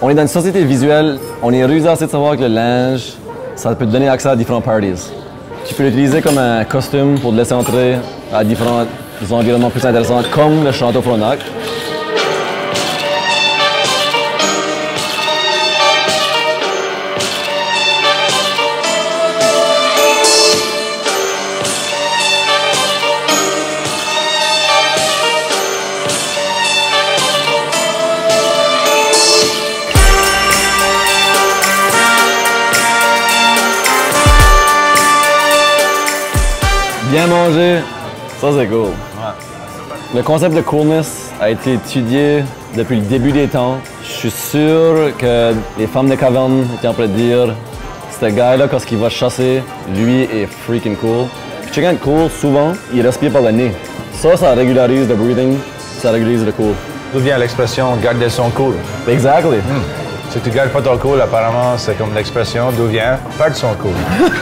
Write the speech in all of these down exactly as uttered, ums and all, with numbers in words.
On est dans une société visuelle, on est rusé assez de savoir que le linge, ça peut te donner accès à différentes parties. Tu peux l'utiliser comme un costume pour te laisser entrer à différents environnements plus intéressants, comme le Château Frontenac. Bien manger, ça c'est cool. Ouais. Le concept de coolness a été étudié depuis le début des temps. Je suis sûr que les femmes des cavernes étaient en train de dire ce gars-là, quand il va chasser, lui est freaking cool. Puis quelqu'un de cool, souvent, il respire par le nez. Ça, ça régularise le breathing, ça régularise le cool. D'où vient l'expression « garder son cool ». Exactly. Hmm. Si tu gardes pas ton cool, apparemment, c'est comme l'expression d'où vient « perdre son cool ».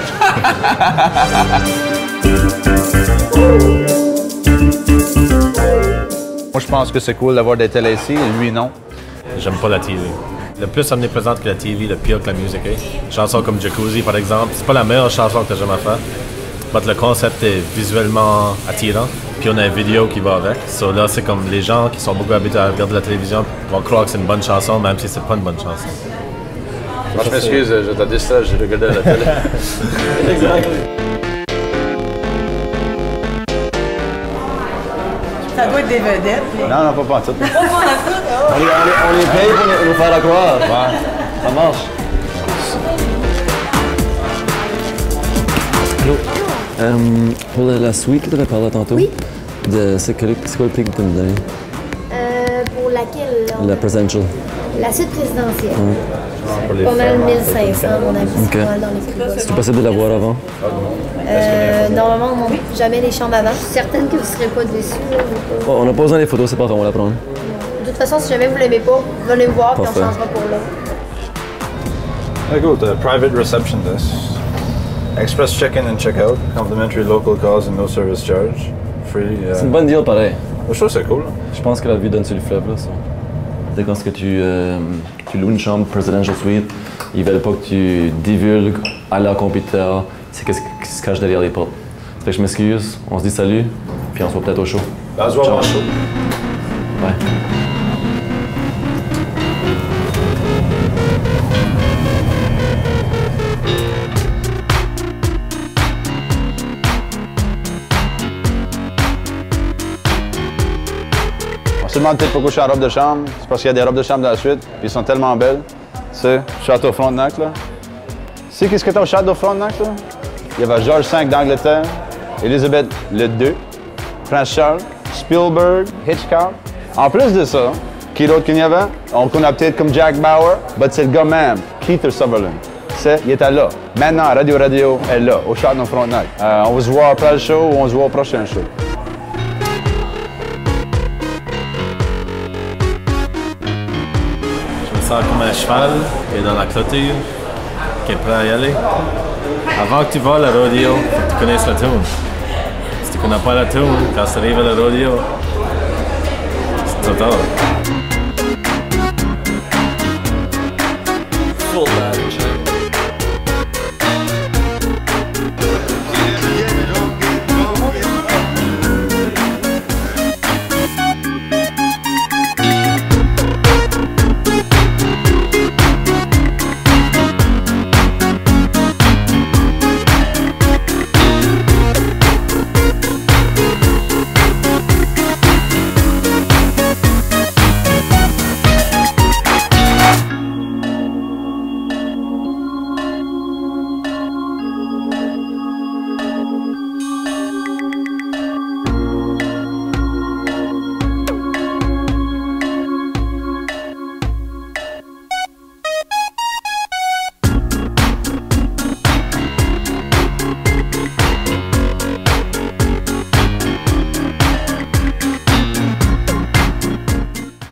Moi, je pense que c'est cool d'avoir des télés ici, et lui, non. J'aime pas la T V. Le plus omniprésente que la T V, le pire que la musique est. Chanson comme Jacuzzi, par exemple, c'est pas la meilleure chanson que t'as jamais faite, mais le concept est visuellement attirant, puis on a une vidéo qui va avec. So là, c'est comme les gens qui sont beaucoup habitués à regarder la télévision vont croire que c'est une bonne chanson, même si c'est pas une bonne chanson. Moi, je m'excuse, je t'ai dit ça, j'ai regardé la télé. Exactement. Ça doit être des vedettes. Mais... Non, non, pas, pas en tout. Pas en tout, oh. On les, on, les, on les paye pour nous, nous faire la croire. Ouais. Ça marche. Allô? Um, pour la, la suite que tu avais parlé tantôt, oui. de, c'est, quoi, c'est quoi le prix que tu me donnes? Euh, pour laquelle? Là, la presidential. La suite présidentielle. Ouais. Pas mal mille cinq cents, mon avis. Okay. C'est pas mal dans les prix. C'est possible de l'avoir avant? Euh, normalement, non. Jamais les chambres avant. Je suis certaine que vous ne serez pas déçus. Là, pas... Oh, on n'a pas besoin des photos, c'est pas grave, on va la prendre. De toute façon, si jamais vous ne l'aimez pas, venez me voir et on changera pour là. Écoute, uh, private reception desk. Express check-in and check-out. Complimentary local calls and no service charge. Free. Uh... C'est une bonne deal, pareil. Je trouve que c'est cool. Je pense que la vue donne sur le fleuve, là. Ça. C'est quand que tu, euh, tu loues une chambre presidential suite, ils veulent pas que tu divulgues à leur compétiteur c'est qu'est-ce qui se cache derrière les portes. Ça fait que je m'excuse, on se dit salut, puis on se voit peut-être au show. Ben, on se voit au show. Ouais. On se demande peut-être pourquoi je suis en robe de chambre. C'est parce qu'il y a des robes de chambre dans la suite, puis ils sont tellement belles. C'est Château Frontenac, là. Tu sais qu'est-ce que t'as au Château Frontenac, là? Il y avait George cinq d'Angleterre, Elizabeth le deux, Prince Charles, Spielberg, Hitchcock. En plus de ça, qui d'autre qu'il y avait? On connaît peut-être comme Jack Bauer, mais c'est le gars même, Keith Sutherland. C'est, il était là. Maintenant, Radio Radio est là, au Château Frontenac. Euh, on va se voir après le show ou on se voit au prochain show. Je me sens comme un cheval qui est dans la clôture, qui est prêt à y aller. Avant que tu vas à la rodeo, il faut que tu connaisses la tune. Si tu connais pas la tune, quand tu arrives à la rodeo, c'est trop tard.